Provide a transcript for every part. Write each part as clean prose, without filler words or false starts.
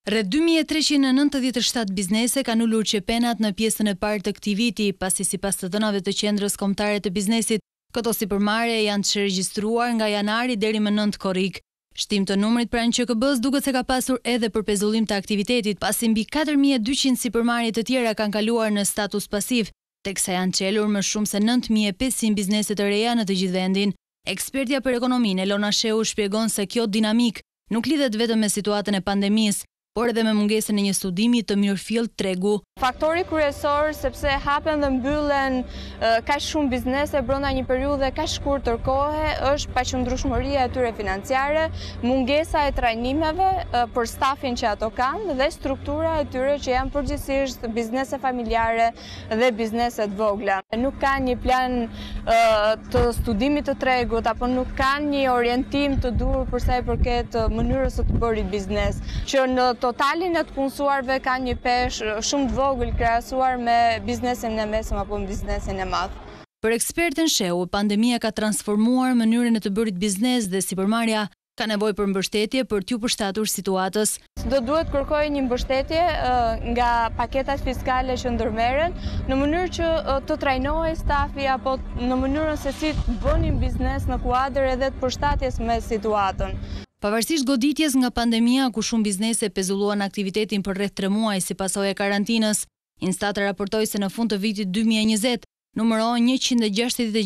Rreth 2397 biznese kanë ulur qepenat në pjesën e parë të këtij viti, pasi sipas të dhënave të Qendrës Kombëtare të Biznesit, këto sipërmarrje janë të regjistruar nga janari deri më 9 korrik. Shtim të numrit pranë QKB-s duket se ka pasur edhe për pezullim të aktivitetit, pasi mbi 4200 sipërmarrje të tjera kanë kaluar në status pasiv, teksa janë çelur më shumë se 9500 biznese të reja në të gjithë vendin. Ekspertja për ekonominë Elona Shehu shpjegon se kjo dinamik nuk lidhet vetëm me situatën e pandemisë, por edhe me mungesën e një studimi të mirëfillt tregu. Faktori kryesor sepse hapen dhe mbyllen kaq shumë biznese brenda një periudhe kaq shkurtër kohe është paqëndrueshmëria e tyre financiare, mungesa e trajnimeve për stafin që ato kanë dhe struktura e tyre që janë përgjithsisht biznese familjare dhe biznese të vogla. Nuk kanë një plan të studimit të tregut apo nuk kanë një orientim të duhur për sa i përket mënyrës së të bërit biznes, që në totalin e të punësuarve ka një peshë shumë të vogël krahasuar me biznesin e mesëm apo me biznesin e madh. Për ekspertin Shehu, pandemia ka transformuar mënyrën e të bërit biznes dhe sipërmarrja ka nevojë për mbështetje për t'u përshtatur situatës. Do duhet kërkojë një mbështetje nga paketat fiskale që ndërmerren në mënyrë që të trajnohej stafi apo në mënyrën se si të bënin biznes në kuadër edhe të përshtatjes me situatën. Pavarësisht goditjes nga pandemia, ku shumë biznese pezulluan aktivitetin për rreth 3 muaj si pasojë e karantinës, Instat raportoi se në fund të vitit 2020 numërohen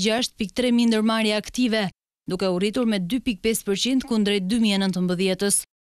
166.3 mijë ndërmarrje aktive, duke u rritur me 2.5% kundrejt 2019-s.